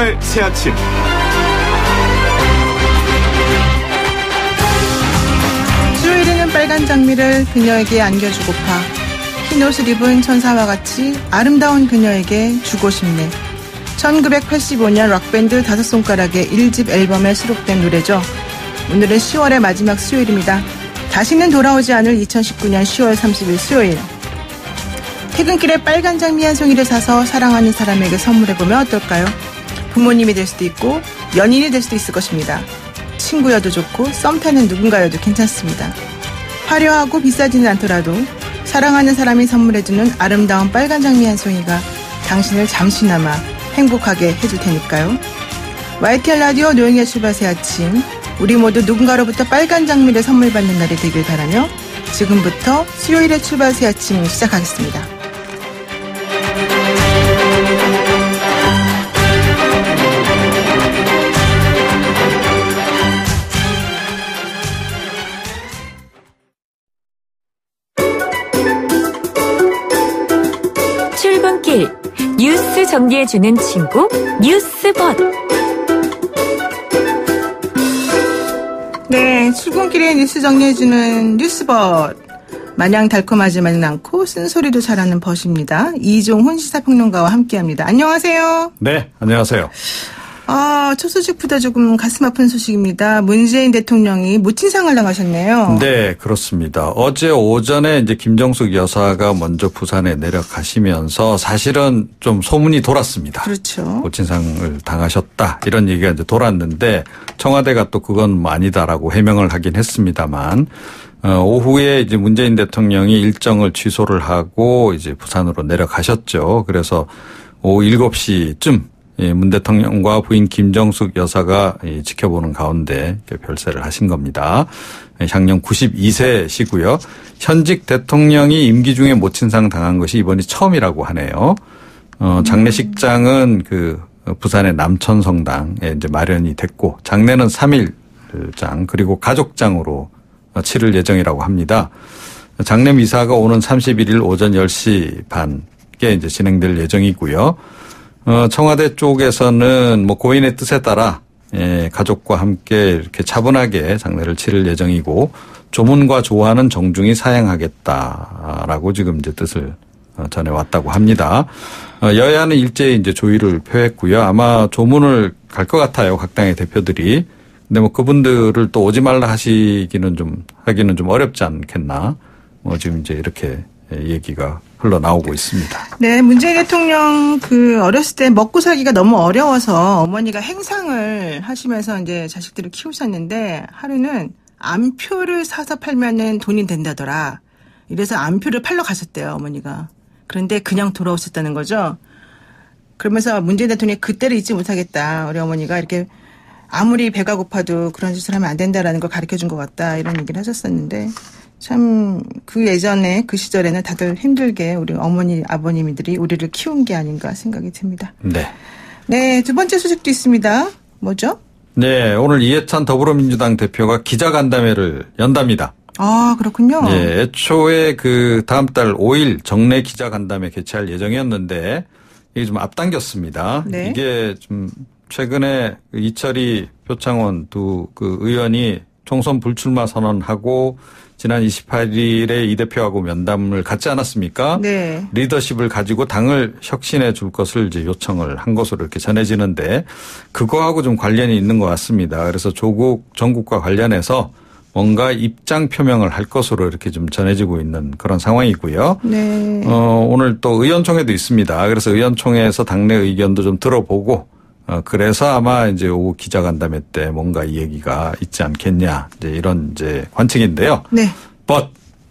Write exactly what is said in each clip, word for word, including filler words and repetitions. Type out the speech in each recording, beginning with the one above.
출발 새 아침. 수요일에는 빨간 장미를 그녀에게 안겨주고파 흰 옷을 입은 천사와 같이 아름다운 그녀에게 주고 싶네. 천구백팔십오 년 록밴드 다섯 손가락의 일 집 앨범에 수록된 노래죠. 오늘은 시월의 마지막 수요일입니다. 다시는 돌아오지 않을 이천십구 년 시월 삼십일 수요일. 퇴근길에 빨간 장미 한 송이를 사서 사랑하는 사람에게 선물해보면 어떨까요? 부모님이 될 수도 있고 연인이 될 수도 있을 것입니다. 친구여도 좋고 썸 타는 누군가여도 괜찮습니다. 화려하고 비싸지는 않더라도 사랑하는 사람이 선물해주는 아름다운 빨간 장미 한 송이가 당신을 잠시나마 행복하게 해줄 테니까요. 와이티알 라디오 노영의 출발 새 아침. 우리 모두 누군가로부터 빨간 장미를 선물 받는 날이 되길 바라며 지금부터 수요일의 출발 새 아침 시작하겠습니다. 출근길 뉴스 정리해주는 친구 뉴스봇. 네, 출근길에 뉴스 정리해주는 뉴스벗. 마냥 달콤하지만은 않고 쓴소리도 잘하는 벗입니다. 이종훈 시사평론가와 함께합니다. 안녕하세요. 네, 안녕하세요. 아, 첫 소식보다 조금 가슴 아픈 소식입니다. 문재인 대통령이 모친상을 당하셨네요. 네, 그렇습니다. 어제 오전에 이제 김정숙 여사가 먼저 부산에 내려가시면서 사실은 좀 소문이 돌았습니다. 그렇죠. 모친상을 당하셨다 이런 얘기가 이제 돌았는데 청와대가 또 그건 아니다라고 해명을 하긴 했습니다만 어, 오후에 이제 문재인 대통령이 일정을 취소를 하고 이제 부산으로 내려가셨죠. 그래서 오후 일곱 시쯤 문 대통령과 부인 김정숙 여사가 지켜보는 가운데 별세를 하신 겁니다. 향년 구십이 세시고요. 현직 대통령이 임기 중에 모친상 당한 것이 이번이 처음이라고 하네요. 어, 장례식장은 그 부산의 남천성당에 이제 마련이 됐고 장례는 삼 일장 그리고 가족장으로 치를 예정이라고 합니다. 장례 미사가 오는 삼십일 일 오전 열 시 반에 이제 진행될 예정이고요. 어, 청와대 쪽에서는 뭐 고인의 뜻에 따라 예, 가족과 함께 이렇게 차분하게 장례를 치를 예정이고 조문과 조화는 정중히 사양하겠다라고 지금 이제 뜻을 전해왔다고 합니다. 어, 여야는 일제히 이제 조의를 표했고요. 아마 조문을 갈 것 같아요. 각 당의 대표들이. 근데 뭐 그분들을 또 오지 말라 하시기는 좀 하기는 좀 어렵지 않겠나. 뭐 지금 이제 이렇게 얘기가 흘러나오고 있습니다. 네, 문재인 대통령 그 어렸을 때 먹고 살기가 너무 어려워서 어머니가 행상을 하시면서 이제 자식들을 키우셨는데 하루는 암표를 사서 팔면은 돈이 된다더라. 이래서 암표를 팔러 가셨대요, 어머니가. 그런데 그냥 돌아오셨다는 거죠. 그러면서 문재인 대통령이 그때를 잊지 못하겠다. 우리 어머니가 이렇게 아무리 배가 고파도 그런 짓을 하면 안 된다라는 걸 가르쳐 준 것 같다. 이런 얘기를 하셨었는데 참 그 예전에 그 시절에는 다들 힘들게 우리 어머니 아버님들이 우리를 키운 게 아닌가 생각이 듭니다. 네. 네, 두 번째 소식도 있습니다. 뭐죠? 네, 오늘 이해찬 더불어민주당 대표가 기자간담회를 연답니다. 아, 그렇군요. 예, 애초에 그 다음 달 오 일 정례 기자간담회 개최할 예정이었는데 이게 좀 앞당겼습니다. 네. 이게 좀 최근에 이철희 표창원 두 그 의원이 총선 불출마 선언하고 지난 이십팔 일에 이 대표하고 면담을 갖지 않았습니까? 네. 리더십을 가지고 당을 혁신해 줄 것을 이제 요청을 한 것으로 이렇게 전해지는데 그거하고 좀 관련이 있는 것 같습니다. 그래서 조국 정국과 관련해서 뭔가 입장 표명을 할 것으로 이렇게 좀 전해지고 있는 그런 상황이고요. 네. 어, 오늘 또 의원총회도 있습니다. 그래서 의원총회에서 당내 의견도 좀 들어보고 어, 그래서 아마 이제 오후 기자간담회 때 뭔가 이 얘기가 있지 않겠냐. 이제 이런 이제 관측인데요. 네. But,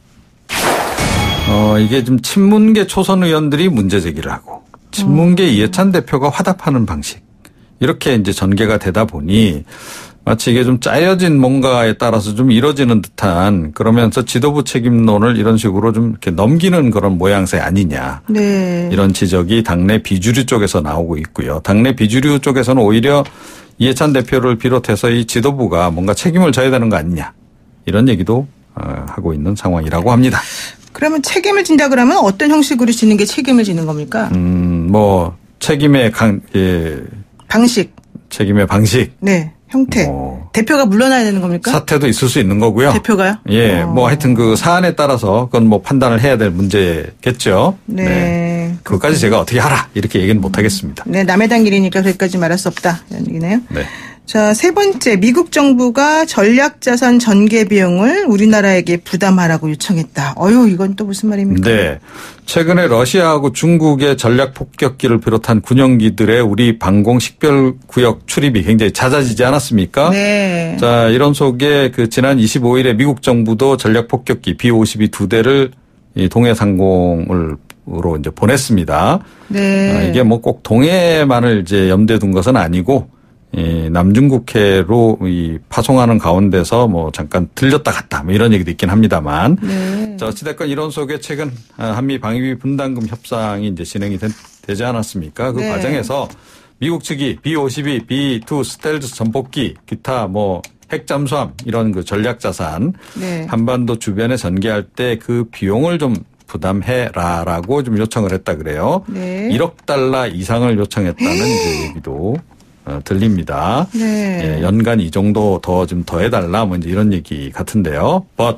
어, 이게 좀 친문계 초선 의원들이 문제 제기를 하고 친문계 음. 이해찬 대표가 화답하는 방식. 이렇게 이제 전개가 되다 보니 마치 이게 좀 짜여진 뭔가에 따라서 좀 이뤄지는 듯한 그러면서 지도부 책임론을 이런 식으로 좀 이렇게 넘기는 그런 모양새 아니냐. 네. 이런 지적이 당내 비주류 쪽에서 나오고 있고요. 당내 비주류 쪽에서는 오히려 이해찬 대표를 비롯해서 이 지도부가 뭔가 책임을 져야 되는 거 아니냐. 이런 얘기도 하고 있는 상황이라고 합니다. 그러면 책임을 진다 그러면 어떤 형식으로 지는 게 책임을 지는 겁니까? 음, 뭐 책임의 강, 예. 방식. 책임의 방식. 네. 형태. 뭐 대표가 물러나야 되는 겁니까? 사태도 있을 수 있는 거고요. 대표가요? 예. 어. 뭐 하여튼 그 사안에 따라서 그건 뭐 판단을 해야 될 문제겠죠. 네. 네. 그것까지 제가 어떻게 하라 이렇게 얘기는 못 하겠습니다. 네. 남의 당길이니까 그렇게까지 말할 수 없다. 이런 얘기네요. 네. 자, 세 번째. 미국 정부가 전략자산 전개 비용을 우리나라에게 부담하라고 요청했다. 어휴, 이건 또 무슨 말입니까? 네. 최근에 러시아하고 중국의 전략 폭격기를 비롯한 군용기들의 우리 방공 식별구역 출입이 굉장히 잦아지지 않았습니까? 네. 자, 이런 속에 그 지난 이십오일에 미국 정부도 전략 폭격기 비 오십이 두 대를 이 동해 상공을 으로 이제 보냈습니다. 네. 아, 이게 뭐 꼭 동해만을 이제 염두에 둔 것은 아니고 이 남중국해로 이 파송하는 가운데서 뭐 잠깐 들렸다 갔다 뭐 이런 얘기도 있긴 합니다만. 네. 자, 어찌됐건 이런 속에 최근 한미 방위비 분담금 협상이 이제 진행이 되, 되지 않았습니까? 그 네. 과정에서 미국 측이 비 오십이, 비 투 스텔스 전폭기, 기타 뭐 핵잠수함 이런 그 전략 자산 네. 한반도 주변에 전개할 때 그 비용을 좀 부담해라라고 좀 요청을 했다 그래요. 네. 일억 달러 이상을 요청했다는 이제 얘기도 어, 들립니다. 네. 예, 연간 이 정도 더 좀 더해달라 뭐 이제 이런 얘기 같은데요. But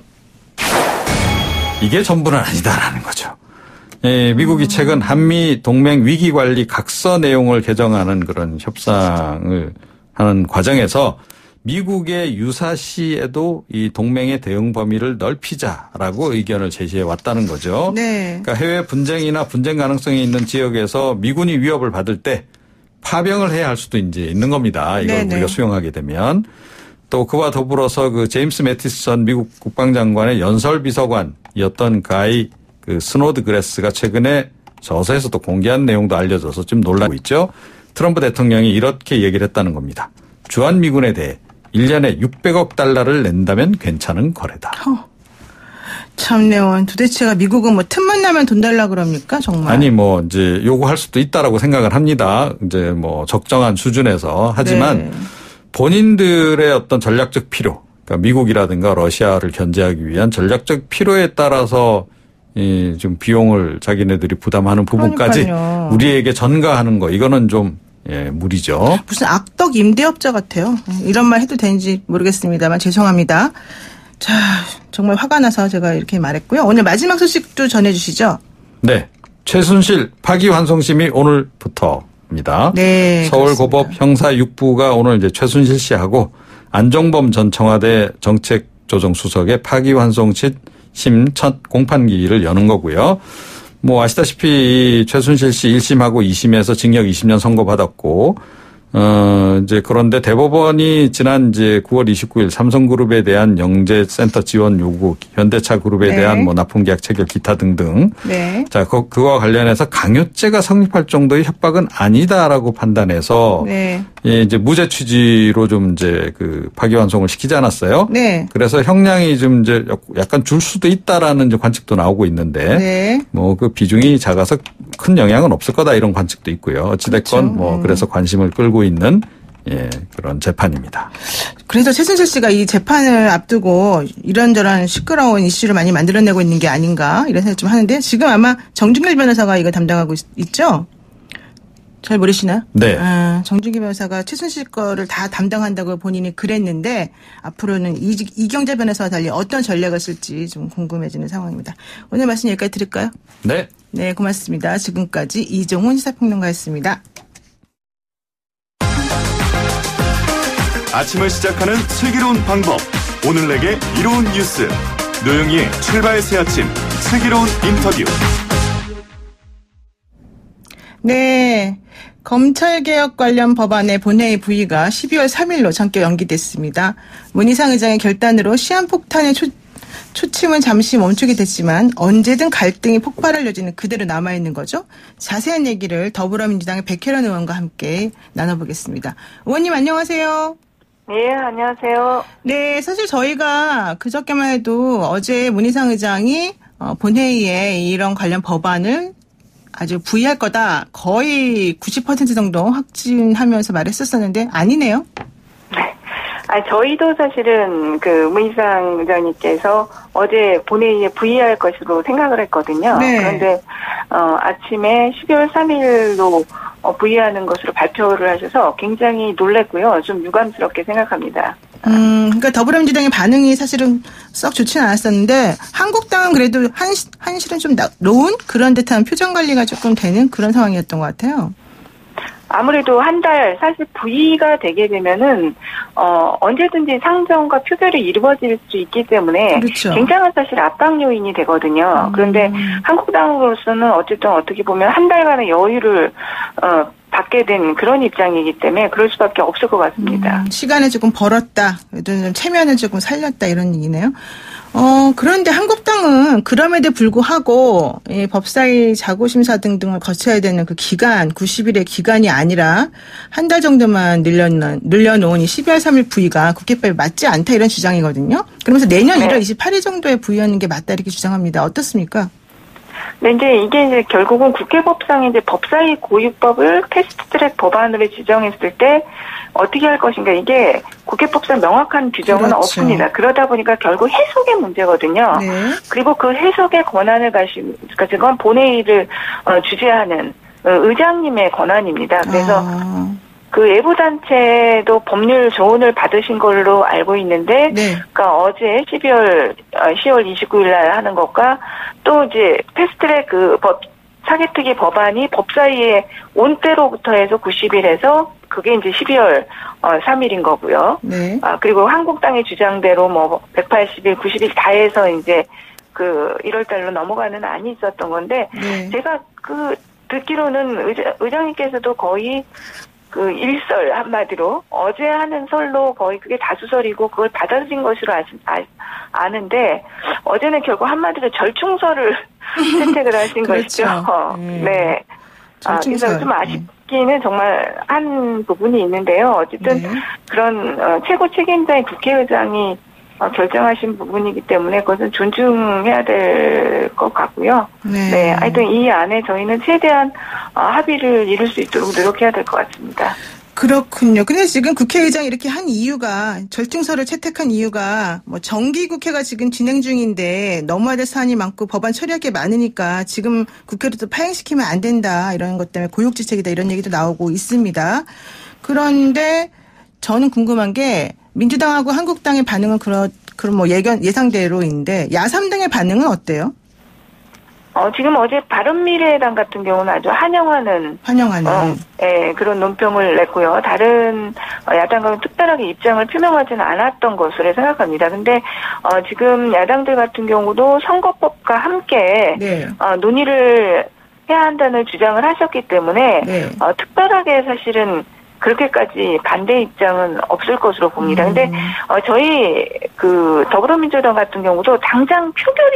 이게 전부는 아니다라는 거죠. 예, 미국이 최근 한미 동맹 위기관리 각서 내용을 개정하는 그런 협상을 하는 과정에서 미국의 유사시에도 이 동맹의 대응 범위를 넓히자라고 의견을 제시해 왔다는 거죠. 네. 그러니까 해외 분쟁이나 분쟁 가능성이 있는 지역에서 미군이 위협을 받을 때 파병을 해야 할 수도 이제 있는 겁니다. 이걸 네네. 우리가 수용하게 되면. 또 그와 더불어서 그 제임스 매티스 전 미국 국방장관의 연설 비서관이었던 가이 그 스노드 그레스가 최근에 저서에서도 공개한 내용도 알려져서 좀 놀라고 있죠. 트럼프 대통령이 이렇게 얘기를 했다는 겁니다. 주한미군에 대해 일 년에 육백억 달러를 낸다면 괜찮은 거래다. 어. 참네요. 도대체가 미국은 뭐 틈만 나면 돈 달라 그럽니까 정말? 아니 뭐 이제 요구할 수도 있다라고 생각을 합니다. 이제 뭐 적정한 수준에서 하지만 네. 본인들의 어떤 전략적 필요, 그러니까 미국이라든가 러시아를 견제하기 위한 전략적 필요에 따라서 이 좀 비용을 자기네들이 부담하는 부분까지 그러니까요. 우리에게 전가하는 거 이거는 좀 예, 무리죠. 무슨 악덕 임대업자 같아요. 이런 말 해도 되는지 모르겠습니다만 죄송합니다. 자, 정말 화가 나서 제가 이렇게 말했고요. 오늘 마지막 소식도 전해주시죠. 네. 최순실 파기환송심이 오늘부터입니다. 네. 서울고법 형사 육 부가 오늘 이제 최순실 씨하고 안종범 전 청와대 정책조정수석의 파기환송심 첫 공판기일을 여는 거고요. 뭐 아시다시피 최순실 씨 일 심하고 이 심에서 징역 이십 년 선고받았고 어, 이제 그런데 대법원이 지난 이제 구월 이십구일 삼성그룹에 대한 영재센터 지원 요구, 현대차 그룹에 네. 대한 뭐 납품계약 체결 기타 등등. 네. 자, 그, 그와 관련해서 강요죄가 성립할 정도의 협박은 아니다라고 판단해서. 네. 예, 이제 무죄 취지로 좀 이제 그 파기환송을 시키지 않았어요. 네. 그래서 형량이 좀 이제 약간 줄 수도 있다라는 이제 관측도 나오고 있는데. 네. 뭐 그 비중이 작아서 큰 영향은 없을 거다 이런 관측도 있고요. 어찌됐건 그렇죠. 뭐 음. 그래서 관심을 끌고 있는 예, 그런 재판입니다. 그래서 최순실 씨가 이 재판을 앞두고 이런저런 시끄러운 이슈를 많이 만들어내고 있는 게 아닌가 이런 생각 좀 하는데 지금 아마 정준길 변호사가 이거 담당하고 있, 있죠? 잘 모르시나요? 네. 아, 정준길 변호사가 최순실 거를 다 담당한다고 본인이 그랬는데 앞으로는 이, 이경재 변호사와 달리 어떤 전략을 쓸지 좀 궁금해지는 상황입니다. 오늘 말씀 여기까지 드릴까요? 네. 네, 고맙습니다. 지금까지 이종훈 시사평론가였습니다. 아침을 시작하는 슬기로운 방법. 오늘 내게 이로운 뉴스. 노영희의 출발 새 아침 슬기로운 인터뷰. 네. 검찰개혁 관련 법안의 본회의 부의가 십이월 삼일로 전격 연기됐습니다. 문희상 의장의 결단으로 시한폭탄의 초, 초침은 잠시 멈추게 됐지만 언제든 갈등이 폭발할 여지는 그대로 남아있는 거죠. 자세한 얘기를 더불어민주당의 백혜련 의원과 함께 나눠보겠습니다. 의원님 안녕하세요. 네, 안녕하세요. 네, 사실 저희가 그저께만 해도 어제 문희상 의장이 본회의에 이런 관련 법안을 아주 부의할 거다. 거의 구십 퍼센트 정도 확진하면서 말했었었는데 아니네요. 네. 아, 저희도 사실은 그 문희상 의장님께서 어제 본회의에 부의할 것으로 생각을 했거든요. 네. 그런데 어, 아침에 십이월 삼일로 어, 부의하는 것으로 발표를 하셔서 굉장히 놀랐고요. 좀 유감스럽게 생각합니다. 음, 그러니까 더불어민주당의 반응이 사실은 썩 좋지는 않았었는데 한국당은 그래도 한, 한실은 좀 나, 놓은 그런 듯한 표정 관리가 조금 되는 그런 상황이었던 것 같아요. 아무래도 한 달 사실 부의가 되게 되면은 어 언제든지 상정과 표결이 이루어질 수 있기 때문에 그렇죠. 굉장한 사실 압박 요인이 되거든요. 음. 그런데 한국당으로서는 어쨌든 어떻게 보면 한 달간의 여유를 어 받게 된 그런 입장이기 때문에 그럴 수밖에 없을 것 같습니다. 음, 시간을 조금 벌었다, 좀 체면을 조금 살렸다 이런 얘기네요. 어, 그런데 한국당은 그럼에도 불구하고 이 법사위 자구심사 등등을 거쳐야 되는 그 기간, 구십 일의 기간이 아니라 한 달 정도만 늘려놓은, 늘려놓은 이 십이월 삼일 부의가 국회법에 맞지 않다 이런 주장이거든요. 그러면서 내년 네. 일월 이십팔일 정도에 부의하는 게 맞다 이렇게 주장합니다. 어떻습니까? 네, 이제 이게 이제 결국은 국회법상에 이제 법사위 고유법을 패스트트랙 법안으로 지정했을 때 어떻게 할 것인가 이게 국회법상 명확한 규정은 그렇죠. 없습니다. 그러다 보니까 결국 해석의 문제거든요. 네. 그리고 그 해석의 권한을 가지고 그건 본회의를 어, 주재하는 어, 의장님의 권한입니다. 그래서 아, 그 외부 단체도 법률 조언을 받으신 걸로 알고 있는데, 네. 그러니까 어제 십이월 시월 이십구일 날 하는 것과 또 이제 패스트트랙 그 법 사개특위 법안이 법사위에 온 때로부터 해서 구십 일에서 그게 이제 십이월 삼일인 거고요. 네. 아 그리고 한국당의 주장대로 뭐 백팔십 일, 구십 일 다 해서 이제 그 일월 달로 넘어가는 안이 있었던 건데, 네. 제가 그 듣기로는 의장, 의장님께서도 거의 그 일설 한마디로 어제 하는 설로 거의 그게 다수설이고 그걸 받아들인 것으로 아시, 아, 아는데 어제는 결국 한마디로 절충설을 선택을 하신 그렇죠. 것이죠. 네. 네. 아, 그래서 절충설. 좀 아쉽기는 정말 한 부분이 있는데요. 어쨌든 네. 그런 어, 최고 책임자인 국회의장이 어, 결정하신 부분이기 때문에 그것은 존중해야 될 것 같고요. 네. 네, 하여튼 이 안에 저희는 최대한 어, 합의를 이룰 수 있도록 노력해야 될 것 같습니다. 그렇군요. 근데 지금 국회의장이 이렇게 한 이유가, 절충설을 채택한 이유가 뭐 정기국회가 지금 진행 중인데 넘어야 될 사안이 많고 법안 처리할 게 많으니까 지금 국회를 또 파행시키면 안 된다 이런 것 때문에 고육지책이다 이런 얘기도 나오고 있습니다. 그런데 저는 궁금한 게 민주당하고 한국당의 반응은 그런 그런 뭐 예견 예상대로인데 야삼당의 반응은 어때요? 어, 지금 어제 바른미래당 같은 경우는 아주 환영하는, 환영하는. 어, 예, 그런 논평을 냈고요. 다른 야당과는 특별하게 입장을 표명하지는 않았던 것으로 생각합니다. 근데, 어, 지금 야당들 같은 경우도 선거법과 함께, 네. 어, 논의를 해야 한다는 주장을 하셨기 때문에, 네. 어, 특별하게 사실은 그렇게까지 반대 입장은 없을 것으로 봅니다. 근데 어, 저희 그 더불어민주당 같은 경우도 당장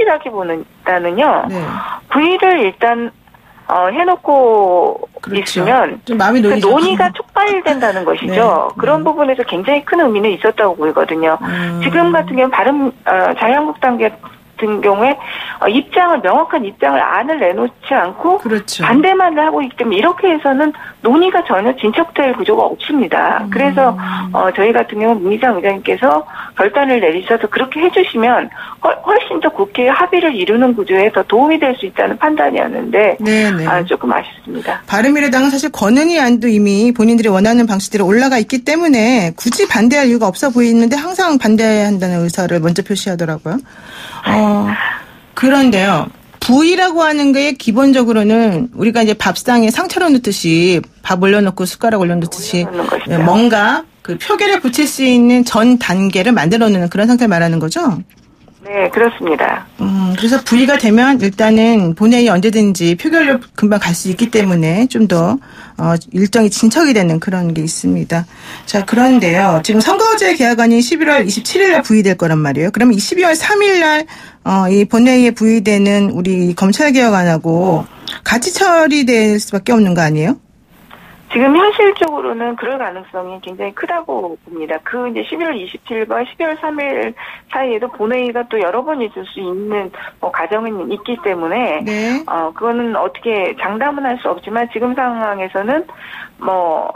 표결이라기보다는요. 네. 부의를 일단 어, 해놓고 그렇죠. 있으면 좀 마음이 그 놓이죠. 논의가 촉발된다는 것이죠. 네. 그런 네. 부분에서 굉장히 큰 의미는 있었다고 보이거든요. 음. 지금 같은 경우는 바른 어, 자유한국당 같은 경우에 어, 입장을 명확한 입장을 안을 내놓지 않고 그렇죠. 반대만 하고 있기 때문에 이렇게 해서는 논의가 전혀 진척될 구조가 없습니다. 음. 그래서 어, 저희 같은 경우는 문희상 의장님께서 결단을 내리셔서 그렇게 해주시면 훨, 훨씬 더 국회의 합의를 이루는 구조에 더 도움이 될 수 있다는 판단이었는데 네네. 아, 조금 아쉽습니다. 바른미래당은 사실 권은희 안도 이미 본인들이 원하는 방식대로 올라가 있기 때문에 굳이 반대할 이유가 없어 보이는데 항상 반대한다는 의사를 먼저 표시하더라고요. 어, 그런데요. 부의라고 하는 게 기본적으로는 우리가 이제 밥상에 상처럼 넣듯이 밥 올려놓고 숟가락 올려놓듯이 올려놓는 것이죠. 뭔가 그 표결에 붙일 수 있는 전 단계를 만들어 놓는 그런 상태를 말하는 거죠? 네, 그렇습니다. 음, 그래서 부의가 되면 일단은 본회의 언제든지 표결로 금방 갈 수 있기 때문에 좀 더, 어, 일정이 진척이 되는 그런 게 있습니다. 자, 그런데요. 지금 선거제 개학안이 십일월 이십칠일 날 부의될 거란 말이에요. 그러면 이 십이월 삼일 날, 어, 이 본회의에 부의되는 우리 검찰개혁안하고 같이 처리될 수밖에 없는 거 아니에요? 지금 현실적으로는 그럴 가능성이 굉장히 크다고 봅니다. 그 이제 십일월 이십칠일과 십이월 삼일 사이에도 본회의가 또 여러 번 있을 수 있는 뭐 가정은 있기 때문에 네. 어 그거는 어떻게 장담은 할 수 없지만 지금 상황에서는 뭐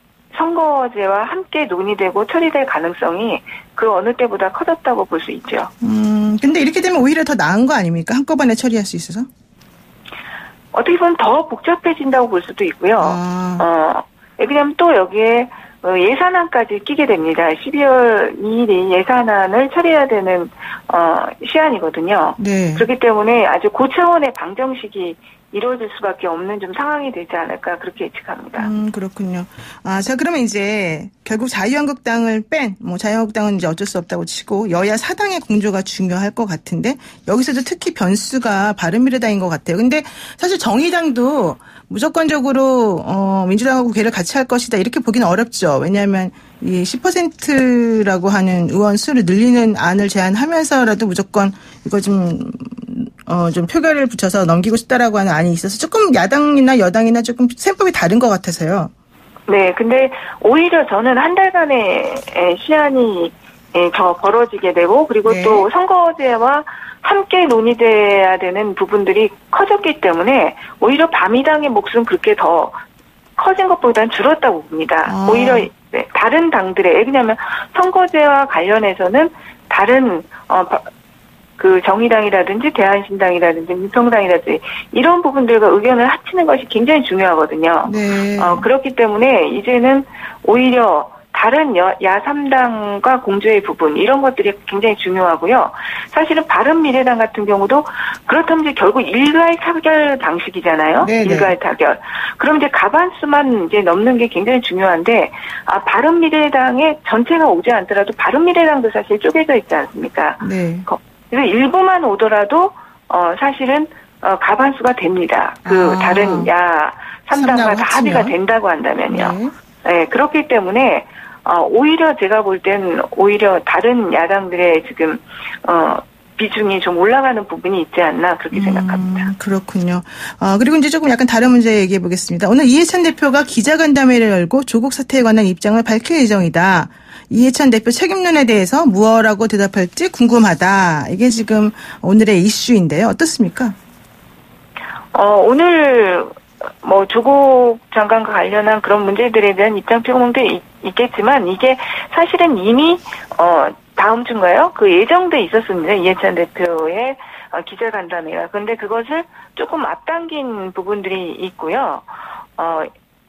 선거제와 함께 논의되고 처리될 가능성이 그 어느 때보다 커졌다고 볼 수 있죠. 음, 근데 이렇게 되면 오히려 더 나은 거 아닙니까? 한꺼번에 처리할 수 있어서? 어떻게 보면 더 복잡해진다고 볼 수도 있고요. 아. 어, 왜냐하면 또 여기에 예산안까지 끼게 됩니다. 십이월 이일이 예산안을 처리해야 되는 어, 시한이거든요. 네. 그렇기 때문에 아주 고차원의 방정식이 이루어질 수밖에 없는 좀 상황이 되지 않을까 그렇게 예측합니다. 음, 그렇군요. 아, 자, 그러면 이제 결국 자유한국당을 뺀, 뭐 자유한국당은 이제 어쩔 수 없다고 치고 여야 사당의 공조가 중요할 것 같은데 여기서도 특히 변수가 바른미래당인 것 같아요. 근데 사실 정의당도 무조건적으로 어, 민주당하고 괴를 같이 할 것이다 이렇게 보기는 어렵죠. 왜냐하면 이 십 퍼센트라고 하는 의원 수를 늘리는 안을 제안하면서라도 무조건 이거 좀 어, 좀 표결을 붙여서 넘기고 싶다라고 하는 안이 있어서 조금 야당이나 여당이나 조금 셈법이 다른 것 같아서요. 네, 근데 오히려 저는 한 달간의 시한이 더 벌어지게 되고 그리고 네. 또 선거제와 함께 논의돼야 되는 부분들이 커졌기 때문에 오히려 바미당의 몫은 그렇게 더 커진 것보다는 줄었다고 봅니다. 아. 오히려 다른 당들의 왜냐하면 선거제와 관련해서는 다른 어, 그 정의당이라든지 대한신당이라든지 민평당이라든지 이런 부분들과 의견을 합치는 것이 굉장히 중요하거든요. 네. 어, 그렇기 때문에 이제는 오히려 다른 여, 야삼당과 공조의 부분 이런 것들이 굉장히 중요하고요. 사실은 바른미래당 같은 경우도 그렇다면 이제 결국 일괄 타결 방식이잖아요. 네네. 일괄 타결. 그럼 이제 과반수만 이제 넘는 게 굉장히 중요한데 아 바른미래당의 전체가 오지 않더라도 바른미래당도 사실 쪼개져 있지 않습니까? 네. 그래서 일부만 오더라도 어 사실은 어 과반수가 됩니다. 그 아. 다른 야 삼당과 다 합치면? 합의가 된다고 한다면요. 네. 네, 그렇기 때문에 어 오히려 제가 볼 땐 오히려 다른 야당들의 지금 어 비중이 좀 올라가는 부분이 있지 않나 그렇게 음, 생각합니다. 그렇군요. 어, 그리고 이제 조금 약간 다른 문제 얘기해 보겠습니다. 오늘 이해찬 대표가 기자간담회를 열고 조국 사태에 관한 입장을 밝힐 예정이다. 이해찬 대표 책임론에 대해서 무엇라고 대답할지 궁금하다. 이게 지금 오늘의 이슈인데요. 어떻습니까? 어, 오늘 뭐 조국 장관과 관련한 그런 문제들에 대한 입장 표명도 있, 있겠지만 이게 사실은 이미 어 다음 주인가요? 그 예정돼 있었습니다. 이해찬 대표의 어, 기자간담회가. 그런데 그것을 조금 앞당긴 부분들이 있고요. 어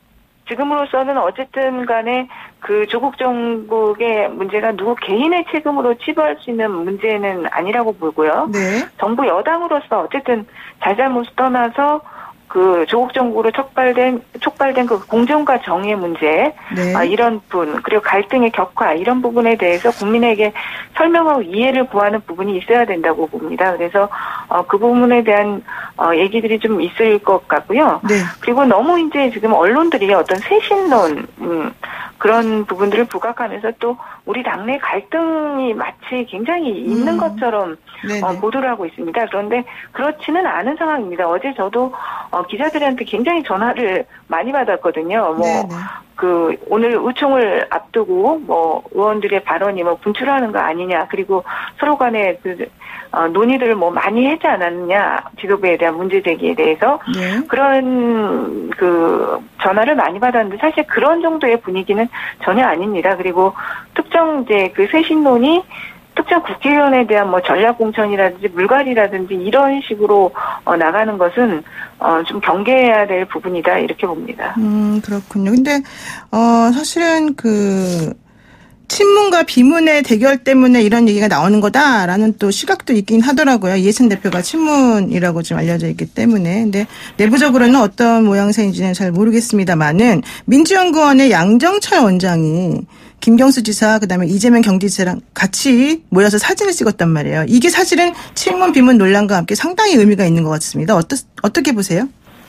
지금으로서는 어쨌든 간에 그 조국 정국의 문제가 누구 개인의 책임으로 치부할 수 있는 문제는 아니라고 보고요. 네. 정부 여당으로서 어쨌든 잘잘못을 떠나서 그 조국 정국으로 촉발된 촉발된 그 공정과 정의의 문제, 네. 아, 이런 분 그리고 갈등의 격화 이런 부분에 대해서 국민에게 설명하고 이해를 구하는 부분이 있어야 된다고 봅니다. 그래서 어, 그 부분에 대한 어, 얘기들이 좀 있을 것 같고요. 네. 그리고 너무 이제 지금 언론들이 어떤 쇄신론 음, 그런 부분들을 부각하면서 또 우리 당내 갈등이 마치 굉장히 있는 음. 것처럼 어, 보도를 하고 있습니다. 그런데 그렇지는 않은 상황입니다. 어제 저도 어, 기자들한테 굉장히 전화를 많이 받았거든요. 뭐, 네네. 그, 오늘 의총을 앞두고, 뭐, 의원들의 발언이 뭐 분출하는 거 아니냐, 그리고 서로 간에 그, 어, 논의들을 뭐 많이 하지 않았느냐, 지도부에 대한 문제 제기에 대해서. 네. 그런, 그, 전화를 많이 받았는데, 사실 그런 정도의 분위기는 전혀 아닙니다. 그리고 특정 이제 그 쇄신론이 특정 국회의원에 대한 뭐 전략공천이라든지 물갈이라든지 이런 식으로 어, 나가는 것은 어, 좀 경계해야 될 부분이다 이렇게 봅니다. 음, 그렇군요. 근데 어 사실은 그 친문과 비문의 대결 때문에 이런 얘기가 나오는 거다라는 또 시각도 있긴 하더라고요. 이해찬 대표가 친문이라고 좀 알려져 있기 때문에. 근데 내부적으로는 어떤 모양새인지는 잘 모르겠습니다만은 민주연구원의 양정철 원장이 김경수 지사 그다음에 이재명 경기지사랑 같이 모여서 사진을 찍었단 말이에요. 이게 사실은 친문 비문 논란과 함께 상당히 의미가 있는 것 같습니다. 어떠, 어떻게 보세요?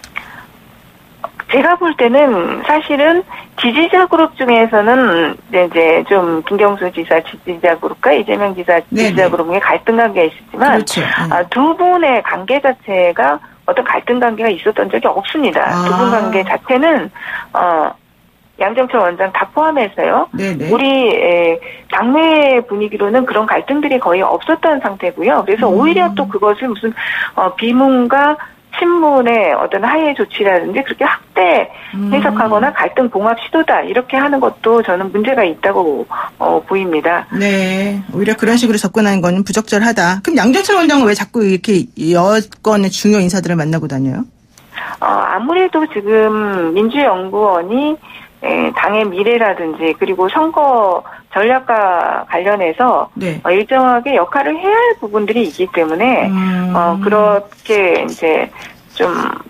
제가 볼 때는 사실은 지지자 그룹 중에서는 이제 좀 김경수 지사 지지자 그룹과 이재명 지사 지지자 네네. 그룹의 갈등 관계가 있었지만 그렇죠. 네. 아, 두 분의 관계 자체가 어떤 갈등 관계가 있었던 적이 없습니다. 아. 두 분 관계 자체는 어. 양정철 원장 다 포함해서요. 네네. 우리 에, 당내 분위기로는 그런 갈등들이 거의 없었던 상태고요. 그래서 음. 오히려 또 그것을 무슨 어, 비문과 친문의 어떤 하해 조치라든지 그렇게 확대 해석하거나 갈등 봉합 시도다 이렇게 하는 것도 저는 문제가 있다고 어, 보입니다. 네. 오히려 그런 식으로 접근하는 건 부적절하다. 그럼 양정철 원장은 왜 자꾸 이렇게 여권의 중요 인사들을 만나고 다녀요? 어, 아무래도 지금 민주연구원이 에, 당의 미래라든지 그리고 선거 전략과 관련해서 네. 어, 일정하게 역할을 해야 할 부분들이 있기 때문에 음. 어, 그렇게 이제 좀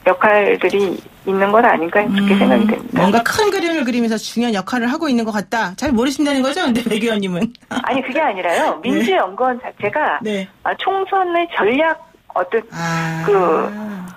역할들이 있는 건 아닌가 그렇게 음, 생각이 됩니다. 뭔가 큰 그림을 그리면서 중요한 역할을 하고 있는 것 같다. 잘 모르신다는 거죠? 근데 백 의원님은. 아니 그게 아니라요. 민주연구원 자체가 네. 아, 총선의 전략 어떤 아. 그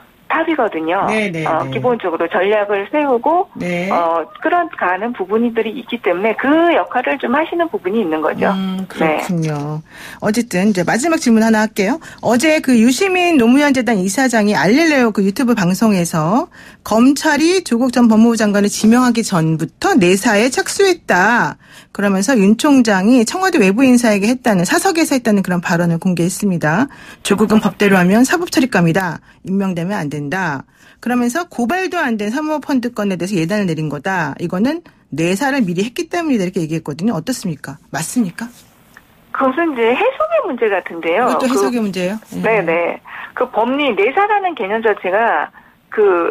탑이거든요. 네네. 어, 기본적으로 전략을 세우고 네. 어, 끌어가는 부분들이 있기 때문에 그 역할을 좀 하시는 부분이 있는 거죠. 음, 그렇군요. 네. 어쨌든 이제 마지막 질문 하나 할게요. 어제 그 유시민 노무현 재단 이사장이 알릴레오 그 유튜브 방송에서 검찰이 조국 전 법무부 장관을 지명하기 전부터 내사에 착수했다. 그러면서 윤 총장이 청와대 외부 인사에게 했다는 사석에서 했다는 그런 발언을 공개했습니다. 조국은 법대로 하면 사법처리감이다. 임명되면 안 된다. 그러면서 고발도 안 된 사모펀드 건에 대해서 예단을 내린 거다. 이거는 내사를 미리 했기 때문이다. 이렇게 얘기했거든요. 어떻습니까? 맞습니까? 그것은 이제 해석의 문제 같은데요. 이것도 해석의 그, 문제예요? 네. 네네. 그 법리 내사라는 개념 자체가 그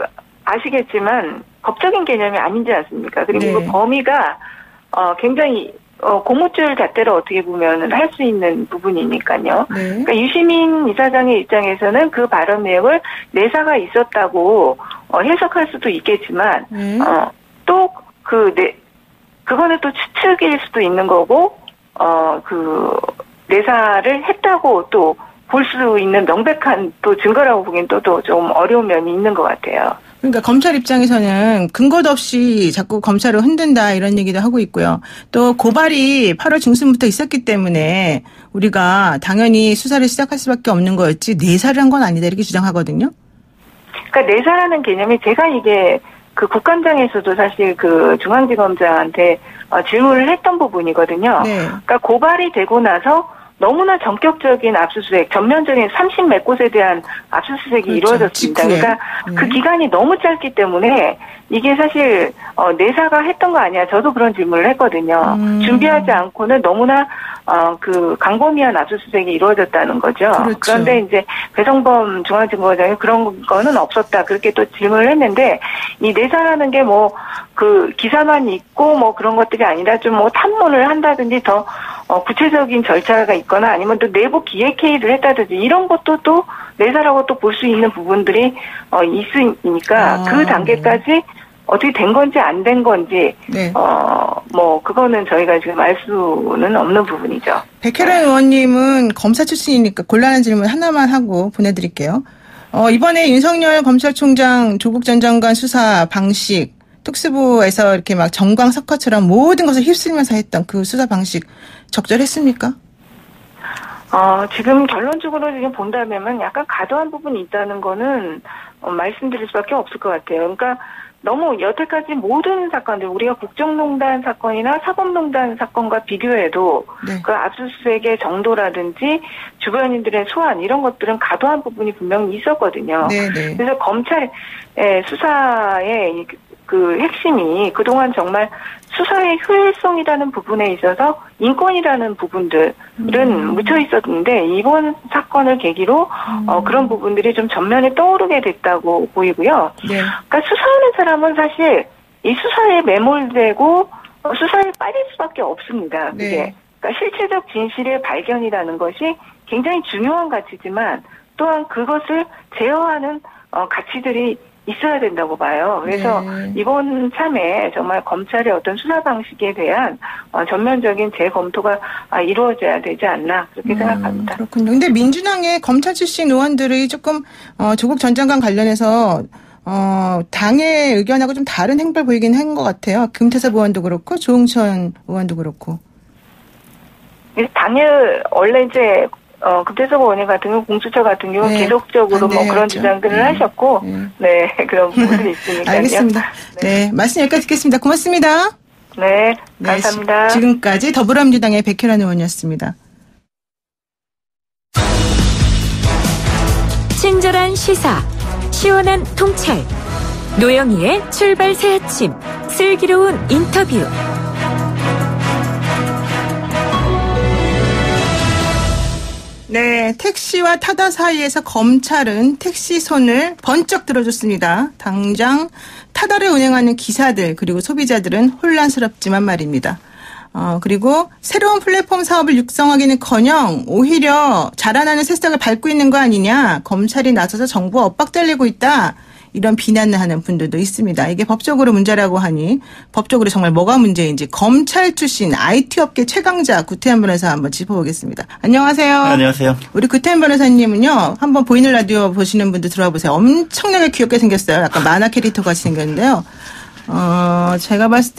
아시겠지만 법적인 개념이 아니지 않습니까? 그리고 네. 그 범위가 어 굉장히 어 고무줄 잣대로 어떻게 보면 할 수 있는 부분이니까요. 네. 그러니까 유시민 이사장의 입장에서는 그 발언 내용을 내사가 있었다고 어 해석할 수도 있겠지만 네. 어 또 그 내 그거는 또 추측일 수도 있는 거고 어 그 내사를 했다고 또 볼 수 있는 명백한 또 증거라고 보기엔 또 또 좀 어려운 면이 있는 것 같아요. 그러니까 검찰 입장에서는 근거도 없이 자꾸 검찰을 흔든다 이런 얘기도 하고 있고요. 또 고발이 팔월 중순부터 있었기 때문에 우리가 당연히 수사를 시작할 수밖에 없는 거였지 내사를 한 건 아니다 이렇게 주장하거든요. 그러니까 내사라는 개념이 제가 이게 그 국감장에서도 사실 그 중앙지검장한테 어, 질문을 했던 부분이거든요. 네. 그러니까 고발이 되고 나서 너무나 전격적인 압수수색, 전면적인 삼십 몇 곳에 대한 압수수색이 그렇죠. 이루어졌습니다. 직후에. 그러니까 네. 그 기간이 너무 짧기 때문에 이게 사실 어, 내사가 했던 거 아니야. 저도 그런 질문을 했거든요. 음. 준비하지 않고는 너무나 어, 그 강범위한 압수수색이 이루어졌다는 거죠. 그렇죠. 그런데 이제 배성범 중앙지검장이 그런 거는 없었다. 그렇게 또 질문을 했는데 이 내사라는 게 뭐 그 기사만 있고 뭐 그런 것들이 아니라 좀 뭐 탐문을 한다든지 더 어, 구체적인 절차가 있거나 아니면 또 내부 기획 회의를 했다든지 이런 것도 또 내사라고 또 볼 수 있는 부분들이 어, 있으니까 아, 그 단계까지 어떻게 된 건지 안 된 건지 네. 어, 뭐 그거는 저희가 지금 알 수는 없는 부분이죠. 백혜란 의원님은 검사 출신이니까 곤란한 질문 하나만 하고 보내드릴게요. 어, 이번에 윤석열 검찰총장 조국 전 장관 수사 방식 특수부에서 이렇게 막 정광석화처럼 모든 것을 휩쓸면서 했던 그 수사 방식 적절했습니까? 어, 지금 결론적으로 지금 본다면 약간 과도한 부분이 있다는 거는 어, 말씀드릴 수밖에 없을 것 같아요. 그러니까 너무 여태까지 모든 사건들 우리가 국정농단 사건이나 사법농단 사건과 비교해도 네. 그 압수수색의 정도라든지 주변인들의 소환 이런 것들은 과도한 부분이 분명히 있었거든요. 네, 네. 그래서 검찰의 수사의 그 핵심이 그동안 정말 수사의 효율성이라는 부분에 있어서 인권이라는 부분들은 음. 묻혀 있었는데 이번 사건을 계기로 음. 어, 그런 부분들이 좀 전면에 떠오르게 됐다고 보이고요. 네. 그러니까 수사하는 사람은 사실 이 수사에 매몰되고 어, 수사에 빠질 수밖에 없습니다. 그게 네. 그러니까 실체적 진실의 발견이라는 것이 굉장히 중요한 가치지만 또한 그것을 제어하는 어, 가치들이 있어야 된다고 봐요. 그래서 네. 이번 참에 정말 검찰의 어떤 수사 방식에 대한 어, 전면적인 재검토가 아, 이루어져야 되지 않나 그렇게 음, 생각합니다. 그렇군요. 근데 민주당의 검찰 출신 의원들이 조금 어, 조국 전 장관 관련해서 어, 당의 의견하고 좀 다른 행보를 보이긴 한 것 같아요. 금태섭 의원도 그렇고 조응천 의원도 그렇고. 당일 원래 이제 어, 금태섭 의원 같은 경우 공수처 같은 경우 네. 계속적으로 뭐 그런 반대했죠. 주장들을 네. 하셨고 네. 네 그런 부분이 있으니까요. 알겠습니다. 네. 네, 말씀 여기까지 듣겠습니다. 고맙습니다. 네, 네, 감사합니다. 지, 지금까지 더불어민주당의 백혜란 의원이었습니다. 친절한 시사, 시원한 통찰, 노영희의 출발 새 아침, 슬기로운 인터뷰. 네, 택시와 타다 사이에서 검찰은 택시 손을 번쩍 들어줬습니다. 당장 타다를 운행하는 기사들 그리고 소비자들은 혼란스럽지만 말입니다. 어, 그리고 새로운 플랫폼 사업을 육성하기는커녕 오히려 자라나는 새싹을 밟고 있는 거 아니냐. 검찰이 나서서 정부와 엇박달리고 있다. 이런 비난을 하는 분들도 있습니다. 이게 법적으로 문제라고 하니 법적으로 정말 뭐가 문제인지 검찰 출신 아이티 업계 최강자 구태현 변호사 한번 짚어보겠습니다. 안녕하세요. 안녕하세요. 우리 구태현 변호사님은요. 한번 보이는 라디오 보시는 분들 들어와 보세요. 엄청나게 귀엽게 생겼어요. 약간 만화 캐릭터 같이 생겼는데요. 어, 제가 봤을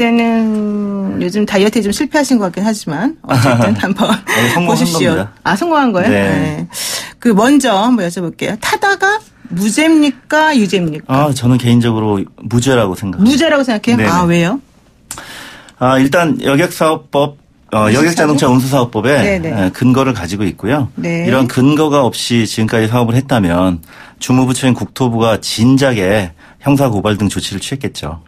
때는 요즘 다이어트에 좀 실패하신 것 같긴 하지만 어쨌든 한번 네, 보십시오. 겁니다. 아, 성공한 거예요? 네. 네. 그 먼저 한번 여쭤볼게요. 타다가 무죄입니까? 유죄입니까? 아, 저는 개인적으로 무죄라고 생각합니다. 무죄라고 생각해요? 네네. 아, 왜요? 아, 일단 여객사업법, 어, 여객자동차 운수사업법에 네네. 근거를 가지고 있고요. 네. 이런 근거가 없이 지금까지 사업을 했다면 주무부처인 국토부가 진작에 형사고발 등 조치를 취했겠죠.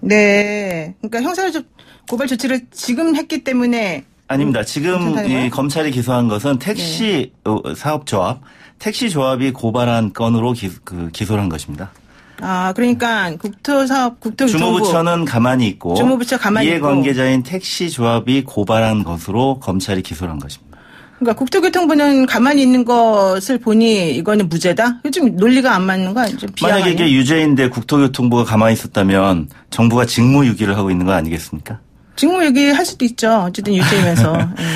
네. 그러니까 형사고발 조치를 지금 했기 때문에 아닙니다. 지금 괜찮다는 이 검찰이 기소한 것은 택시 네. 어, 사업조합, 택시조합이 고발한 건으로 기, 그, 기소를 한 것입니다. 아, 그러니까 국토사업, 국토교통부. 주무부처는 가만히 있고 주무부처 가만히 있고. 이해관계자인 택시조합이 고발한 것으로 검찰이 기소를 한 것입니다. 그러니까 국토교통부는 가만히 있는 것을 보니 이거는 무죄다? 좀 논리가 안 맞는 거 아니죠? 만약에 이게 유죄인데 국토교통부가 가만히 있었다면 정부가 직무유기를 하고 있는 거 아니겠습니까? 직무유기 할 수도 있죠. 어쨌든 유죄이면서.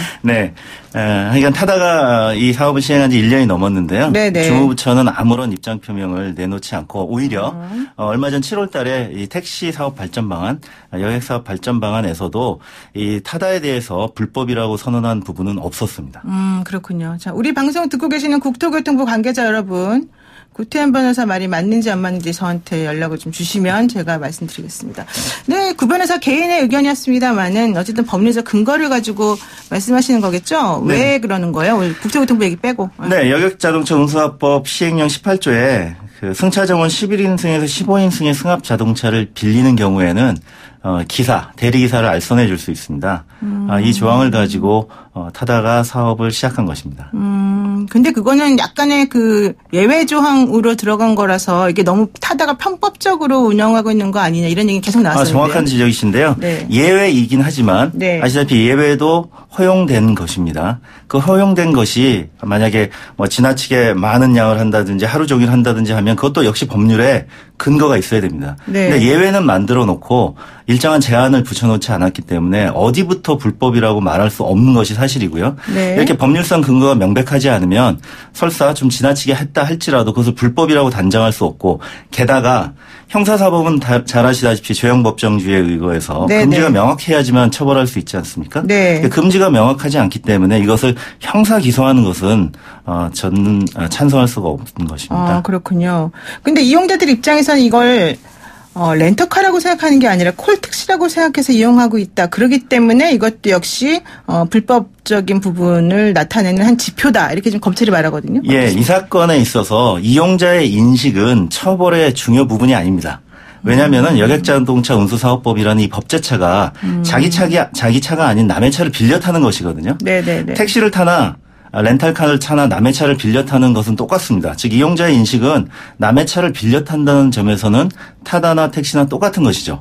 네. 그러니까 타다가 이 사업을 시행한 지 일 년이 넘었는데요. 네네. 주무부처는 아무런 입장 표명을 내놓지 않고 오히려 음. 어, 얼마 전 칠월 달에 이 택시 사업 발전 방안, 여객 사업 발전 방안에서도 이 타다에 대해서 불법이라고 선언한 부분은 없었습니다. 음, 그렇군요. 자, 우리 방송 듣고 계시는 국토교통부 관계자 여러분. 구태현 변호사 말이 맞는지 안 맞는지 저한테 연락을 좀 주시면 제가 말씀드리겠습니다. 네, 구 변호사 개인의 의견이었습니다만은 어쨌든 법률적 근거를 가지고 말씀하시는 거겠죠? 네. 왜 그러는 거예요? 국토교통부 얘기 빼고. 네, 여객자동차 운수사법 시행령 십팔 조에 그 승차점원 십일 인승에서 십오 인승의 승합 자동차를 빌리는 경우에는 어, 기사, 대리기사를 알선해 줄 수 있습니다. 음. 아, 이 조항을 가지고 어, 타다가 사업을 시작한 것입니다. 음, 근데 그거는 약간의 그 예외 조항으로 들어간 거라서 이게 너무 타다가 편법적으로 운영하고 있는 거 아니냐 이런 얘기 계속 나왔었는데. 아, 정확한 지적이신데요. 네. 예외이긴 하지만 네. 아시다시피 예외도 허용된 것입니다. 그 허용된 것이 만약에 뭐 지나치게 많은 양을 한다든지 하루 종일 한다든지 하면 그것도 역시 법률에 근거가 있어야 됩니다. 네. 근데 예외는 만들어 놓고 일정한 제한을 붙여놓지 않았기 때문에 어디부터 불법이라고 말할 수 없는 것이 사실이고요. 네. 이렇게 법률상 근거가 명백하지 않으면 설사 좀 지나치게 했다 할지라도 그것을 불법이라고 단정할 수 없고 게다가 형사사법은 다, 잘 아시다시피 죄형법정주의에 의거해서 네, 금지가 네. 명확해야지만 처벌할 수 있지 않습니까? 네. 금지가 명확하지 않기 때문에 이것을 형사 기소하는 것은 어, 저는 찬성할 수가 없는 것입니다. 아, 그렇군요. 근데 이용자들 입장에서는 이걸 어, 렌터카라고 생각하는 게 아니라 콜택시라고 생각해서 이용하고 있다. 그렇기 때문에 이것도 역시 어, 불법적인 부분을 나타내는 한 지표다. 이렇게 좀 검찰이 말하거든요. 예, 이 사건에 있어서 이용자의 인식은 처벌의 중요 부분이 아닙니다. 왜냐하면은 여객자동차 운수사업법이라는 이 법제차가 음. 자기 차가 자기 차가 아닌 남의 차를 빌려 타는 것이거든요. 네네네. 택시를 타나 렌탈카를 타나 남의 차를 빌려 타는 것은 똑같습니다. 즉 이용자의 인식은 남의 차를 빌려 탄다는 점에서는 타다나 택시나 똑같은 것이죠.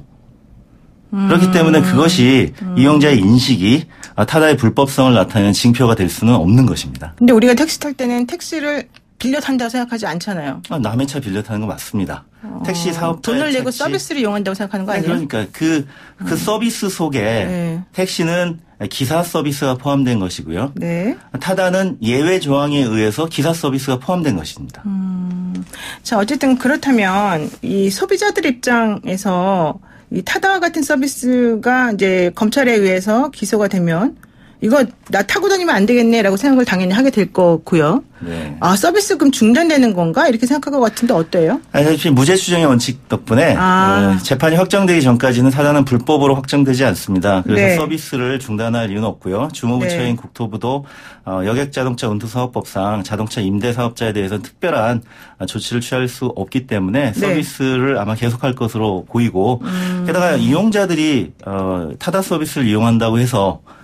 음. 그렇기 때문에 그것이 음. 이용자의 인식이 타다의 불법성을 나타내는 징표가 될 수는 없는 것입니다. 근데 우리가 택시 탈 때는 택시를 빌려 탄다고 생각하지 않잖아요. 아, 남의 차 빌려 타는 거 맞습니다. 어, 택시 사업자 돈을 내고 택시. 서비스를 이용한다고 생각하는 거 네, 아니에요? 그러니까 그, 그 음. 서비스 속에 네. 택시는 기사 서비스가 포함된 것이고요. 네. 타다는 예외 조항에 의해서 기사 서비스가 포함된 것입니다. 음. 자, 어쨌든 그렇다면 이 소비자들 입장에서 이 타다와 같은 서비스가 이제 검찰에 의해서 기소가 되면 이거 나 타고 다니면 안 되겠네라고 생각을 당연히 하게 될 거고요. 네. 아, 서비스 그럼 중단되는 건가? 이렇게 생각할 것 같은데 어때요? 아시다시피 무죄 추정의 원칙 덕분에 아. 재판이 확정되기 전까지는 타다는 불법으로 확정되지 않습니다. 그래서 네. 서비스를 중단할 이유는 없고요. 주무부처인 네. 국토부도 여객자동차 운수사업법상 자동차 임대사업자에 대해서는 특별한 조치를 취할 수 없기 때문에 네. 서비스를 아마 계속할 것으로 보이고 음. 게다가 이용자들이 타다 서비스를 이용한다고 해서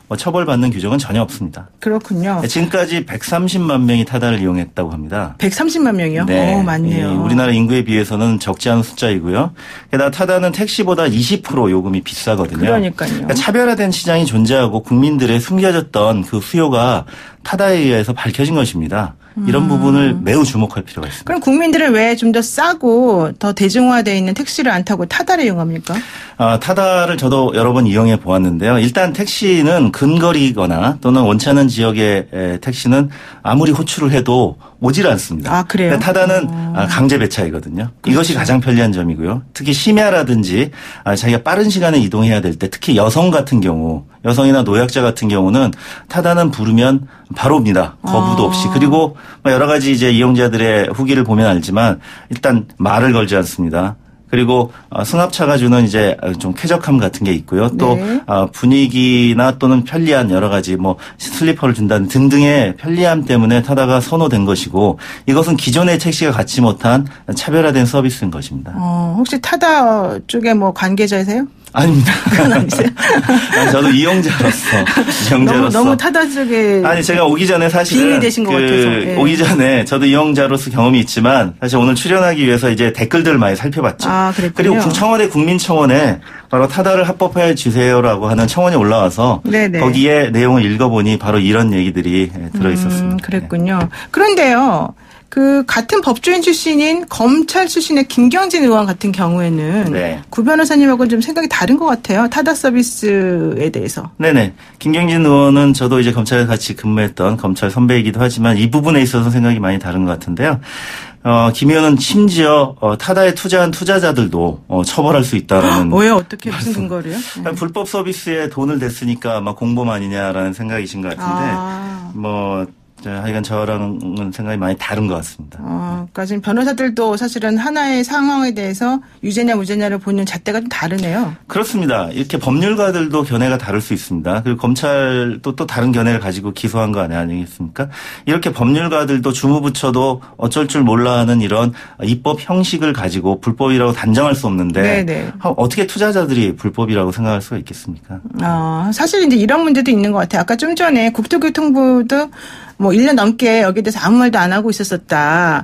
뭐 처벌받는 규정은 전혀 없습니다. 그렇군요. 지금까지 백삼십만 명이 타다를 이용했다고 합니다. 백삼십만 명이요? 네. 오, 많네요. 예, 우리나라 인구에 비해서는 적지 않은 숫자이고요. 게다가 타다는 택시보다 이십 퍼센트 요금이 비싸거든요. 그러니까요. 그러니까 차별화된 시장이 존재하고 국민들의 숨겨졌던 그 수요가 타다에 의해서 밝혀진 것입니다. 이런 음. 부분을 매우 주목할 필요가 있습니다. 그럼 국민들은 왜 좀 더 싸고 더 대중화되어 있는 택시를 안 타고 타다를 이용합니까? 아, 타다를 저도 여러 번 이용해 보았는데요. 일단 택시는 근거리거나 또는 원치 않은 지역의 택시는 아무리 호출을 해도 오질 않습니다. 아, 그래요? 타다는 어. 강제 배차이거든요. 그렇죠. 이것이 가장 편리한 점이고요. 특히 심야라든지 자기가 빠른 시간에 이동해야 될 때 특히 여성 같은 경우 여성이나 노약자 같은 경우는 타다는 부르면 바로 옵니다. 거부도 없이. 아. 그리고 여러 가지 이제 이용자들의 후기를 보면 알지만 일단 말을 걸지 않습니다. 그리고 승합차가 주는 이제 좀 쾌적함 같은 게 있고요. 또 네. 분위기나 또는 편리한 여러 가지 뭐 슬리퍼를 준다는 등등의 편리함 때문에 타다가 선호된 것이고 이것은 기존의 택시가 갖지 못한 차별화된 서비스인 것입니다. 어, 혹시 타다 쪽에 뭐 관계자이세요? 아닙니다. 그건 아니세요? 아니, 저도 이용자로서, 이용자로서. 너무, 너무 타다 쪽에. 아니, 제가 오기 전에 사실은. 빙의 되신 것 그 같아서. 예. 오기 전에 저도 이용자로서 경험이 있지만 사실 오늘 출연하기 위해서 이제 댓글들을 많이 살펴봤죠. 아, 그랬군요. 그리고 청와대 국민청원에 바로 타다를 합법화해 주세요라고 하는 청원이 올라와서 네네. 거기에 내용을 읽어보니 바로 이런 얘기들이 들어 있었습니다. 음, 그랬군요. 그런데요. 그 같은 법조인 출신인 검찰 출신의 김경진 의원 같은 경우에는 네. 구 변호사님하고는 좀 생각이 다른 것 같아요. 타다 서비스에 대해서. 네네. 김경진 의원은 저도 이제 검찰에 같이 근무했던 검찰 선배이기도 하지만 이 부분에 있어서 생각이 많이 다른 것 같은데요. 어, 김 의원은 심지어 어, 타다에 투자한 투자자들도 어, 처벌할 수 있다라는. 왜요? 어떻게 무슨 근거로요? 네. 불법 서비스에 돈을 댔으니까 막 공범 아니냐라는 생각이신 것 같은데 아. 뭐. 하여간 저랑은 생각이 많이 다른 것 같습니다. 어, 그러니까 지금 변호사들도 사실은 하나의 상황에 대해서 유죄냐 무죄냐를 보는 잣대가 좀 다르네요. 그렇습니다. 이렇게 법률가들도 견해가 다를 수 있습니다. 그리고 검찰도 또 다른 견해를 가지고 기소한 거 아니겠습니까? 이렇게 법률가들도 주무부처도 어쩔 줄 몰라 하는 이런 입법 형식을 가지고 불법이라고 단정할 수 없는데 네네. 어떻게 투자자들이 불법이라고 생각할 수가 있겠습니까? 어, 사실 이제 이런 문제도 있는 것 같아요. 아까 좀 전에 국토교통부도 뭐 일 년 넘게 여기에 대해서 아무 말도 안 하고 있었었다.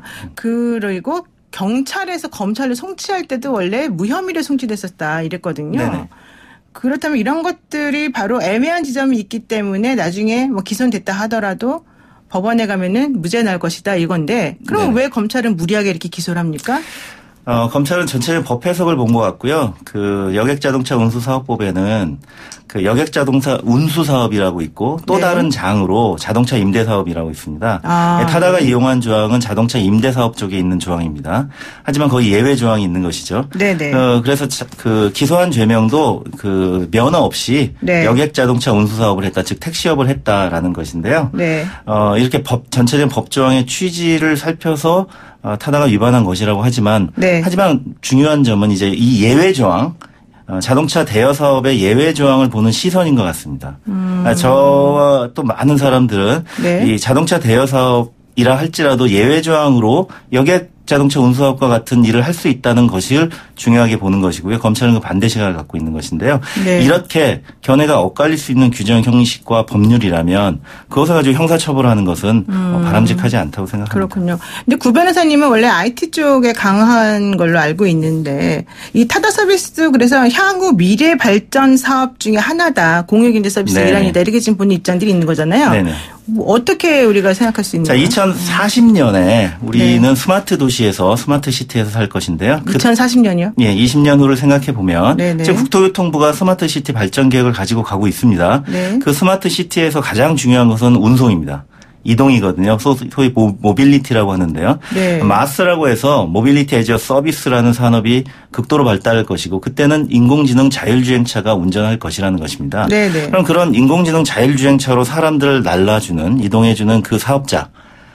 그리고 경찰에서 검찰을 송치할 때도 원래 무혐의를 송치됐었다 이랬거든요. 네네. 그렇다면 이런 것들이 바로 애매한 지점이 있기 때문에 나중에 뭐 기소됐다 하더라도 법원에 가면은 무죄 날 것이다 이건데 그럼 네네. 왜 검찰은 무리하게 이렇게 기소를 합니까? 어, 검찰은 전체적인 법 해석을 본 것 같고요. 그 여객자동차 운수사업법에는 그 여객자동차 운수사업이라고 있고 또 네. 다른 장으로 자동차 임대사업이라고 있습니다. 아, 타다가 네. 이용한 조항은 자동차 임대사업 쪽에 있는 조항입니다. 하지만 거기 예외 조항이 있는 것이죠. 네네. 어, 그래서 그 기소한 죄명도 그 면허 없이 네. 여객자동차 운수사업을 했다, 즉 택시업을 했다라는 것인데요. 네. 어, 이렇게 법 전체적인 법 조항의 취지를 살펴서 어, 타다가 위반한 것이라고 하지만 네. 하지만 중요한 점은 이제 이 예외 조항 어, 자동차 대여 사업의 예외 조항을 보는 시선인 것 같습니다. 음. 아, 저와 또 많은 사람들은 네. 이 자동차 대여 사업이라 할지라도 예외 조항으로 여객 자동차 운수사업과 같은 일을 할 수 있다는 것을 중요하게 보는 것이고요. 검찰은 그 반대 시각을 갖고 있는 것인데요. 네. 이렇게 견해가 엇갈릴 수 있는 규정 형식과 법률이라면 그것을 가지고 형사처벌하는 것은 음. 바람직하지 않다고 생각합니다. 그렇군요. 근데 구 변호사님은 원래 아이티 쪽에 강한 걸로 알고 있는데 이 타다 서비스 그래서 향후 미래 발전 사업 중에 하나다. 공유경제 서비스 네. 일환이다. 이렇게 지금 보는 입장들이 있는 거잖아요. 네네. 뭐 어떻게 우리가 생각할 수 있는 자, 거예요? 이천사십 년에 우리는 네. 스마트 도시에서 스마트 시티에서 살 것인데요. 그, 이천사십 년이요? 예, 이십 년 후를 생각해 보면 네네. 지금 국토교통부가 스마트 시티 발전 계획을 가지고 가고 있습니다. 네. 그 스마트 시티에서 가장 중요한 것은 운송입니다. 이동이거든요. 소위 모빌리티라고 하는데요. 네. 마스라고 해서 모빌리티 에즈 서비스라는 산업이 극도로 발달할 것이고 그때는 인공지능 자율주행차가 운전할 것이라는 것입니다. 네네. 그럼 그런 인공지능 자율주행차로 사람들을 날라주는 이동해주는 그 사업자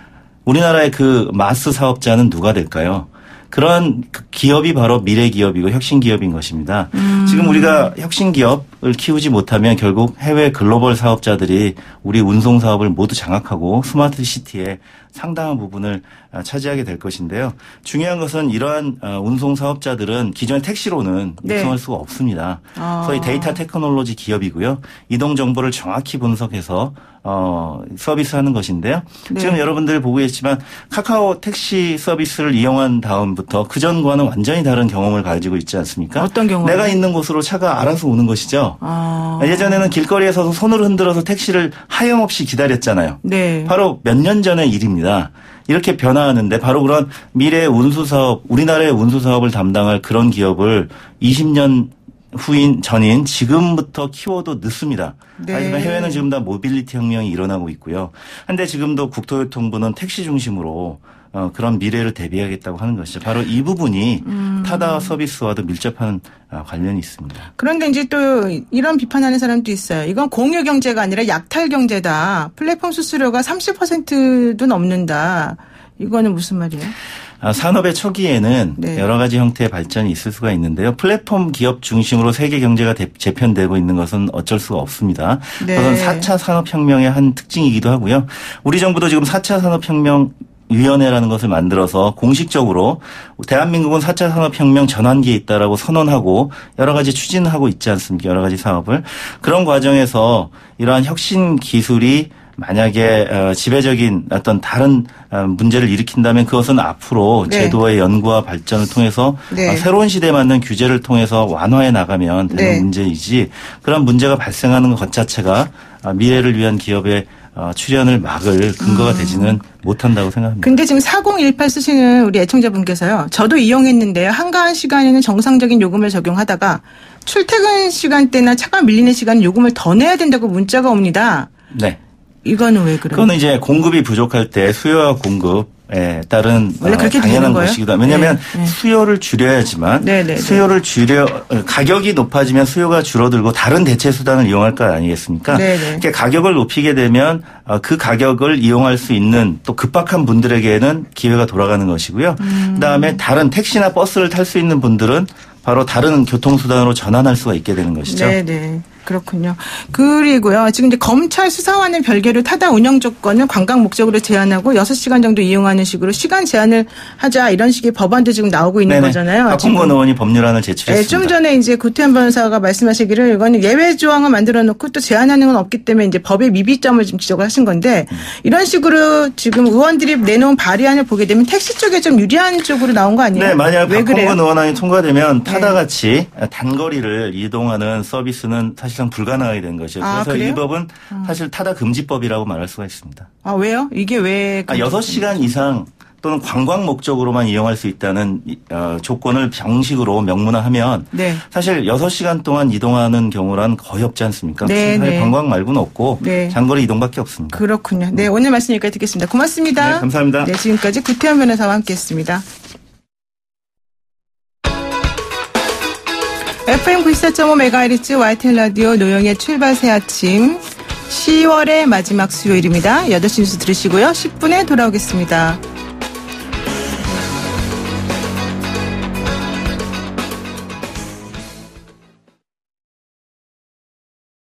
우리나라의 그 마스 사업자는 누가 될까요? 그러한 기업이 바로 미래 기업이고 혁신 기업인 것입니다. 음. 지금 우리가 혁신 기업을 키우지 못하면 결국 해외 글로벌 사업자들이 우리 운송 사업을 모두 장악하고 스마트 시티에 상당한 부분을 차지하게 될 것인데요. 중요한 것은 이러한 운송 사업자들은 기존의 택시로는 네. 육성할 수가 없습니다. 아. 소위 데이터 테크놀로지 기업이고요. 이동 정보를 정확히 분석해서 어, 서비스하는 것인데요. 네. 지금 여러분들 보고 계시지만 카카오 택시 서비스를 이용한 다음부터 그전과는 완전히 다른 경험을 가지고 있지 않습니까? 어떤 경험? 내가 있는 곳으로 차가 알아서 오는 것이죠. 아. 예전에는 길거리에 서서 손을 흔들어서 택시를 하염없이 기다렸잖아요. 네. 바로 몇 년 전의 일입니다. 이렇게 변화하는데 바로 그런 미래의 운수사업, 우리나라의 운수사업을 담당할 그런 기업을 이십 년 후인 전인 지금부터 키워도 늦습니다. 네. 하지만 해외는 지금 다 모빌리티 혁명이 일어나고 있고요. 한데 지금도 국토교통부는 택시 중심으로 어, 그런 미래를 대비하겠다고 하는 것이죠. 바로 이 부분이 음. 타다 서비스와도 밀접한 어, 관련이 있습니다. 그런데 이제 또 이런 비판하는 사람도 있어요. 이건 공유 경제가 아니라 약탈 경제다. 플랫폼 수수료가 삼십 퍼센트도 넘는다. 이거는 무슨 말이에요? 산업의 초기에는 네. 여러 가지 형태의 발전이 있을 수가 있는데요. 플랫폼 기업 중심으로 세계 경제가 재편되고 있는 것은 어쩔 수가 없습니다. 네. 그것은 사 차 산업혁명의 한 특징이기도 하고요. 우리 정부도 지금 사 차 산업혁명 위원회라는 것을 만들어서 공식적으로 대한민국은 사 차 산업혁명 전환기에 있다라고 선언하고 여러 가지 추진하고 있지 않습니까? 여러 가지 사업을. 그런 과정에서 이러한 혁신 기술이 만약에 지배적인 어떤 다른 문제를 일으킨다면 그것은 앞으로 네. 제도의 연구와 발전을 통해서 네. 새로운 시대에 맞는 규제를 통해서 완화해 나가면 되는 네. 문제이지 그런 문제가 발생하는 것 자체가 미래를 위한 기업의 출현을 막을 근거가 되지는 못한다고 생각합니다. 근데 지금 사공일팔 쓰시는 우리 애청자분께서요. 저도 이용했는데요. 한가한 시간에는 정상적인 요금을 적용하다가 출퇴근 시간대나 차가 밀리는 시간 요금을 더 내야 된다고 문자가 옵니다. 네. 이거는 왜 그래요? 그거는 이제 공급이 부족할 때 수요와 공급에 따른 원래 그렇게 어, 당연한 되는 거예요? 것이기도 합니다. 왜냐하면 네, 네. 수요를 줄여야지만 네, 네, 네. 수요를 줄여 가격이 높아지면 수요가 줄어들고 다른 대체 수단을 이용할 거 아니겠습니까? 네, 네. 그러니까 가격을 높이게 되면 그 가격을 이용할 수 있는 또 급박한 분들에게는 기회가 돌아가는 것이고요. 음. 그다음에 다른 택시나 버스를 탈 수 있는 분들은 바로 다른 교통수단으로 전환할 수가 있게 되는 것이죠. 네, 네. 그렇군요. 그리고요. 지금 이제 검찰 수사와는 별개로 타다 운영 조건을 관광 목적으로 제한하고 여섯 시간 정도 이용하는 식으로 시간 제한을 하자 이런 식의 법안도 지금 나오고 있는 네네. 거잖아요. 박홍건 의원이 법률안을 제출했습니다. 네, 좀 전에 이제 구태현 변호사가 말씀하시기를 이거는 예외 조항을 만들어 놓고 또 제한하는 건 없기 때문에 이제 법의 미비점을 좀 지적을 하신 건데 음. 이런 식으로 지금 의원들이 내놓은 발의안을 보게 되면 택시 쪽에 좀 유리한 쪽으로 나온 거 아니에요? 네, 만약 왜 그래요? 박홍건 의원안이 통과되면 네. 타다같이 단거리를 이동하는 서비스는 사실상 불가능하게 된 것이죠. 아, 그래서 그래요? 이 법은 사실 타다 금지법이라고 말할 수가 있습니다. 아, 왜요? 이게 왜? 아, 여섯 시간 이상 또는 관광 목적으로만 이용할 수 있다는 어, 조건을 정식으로 명문화하면 네. 사실 여섯 시간 동안 이동하는 경우란 거의 없지 않습니까? 네, 사실 네. 관광 말고는 없고 네. 장거리 이동밖에 없습니다. 그렇군요. 네, 오늘 말씀 여기까지 듣겠습니다. 고맙습니다. 네, 감사합니다. 네, 지금까지 구태현 변호사와 함께했습니다. 에프엠 구십사 점 오 메가헤르츠 와이티엘 라디오 노영의 출발 새 아침 시월의 마지막 수요일입니다. 여덟 시 뉴스 들으시고요. 십 분에 돌아오겠습니다.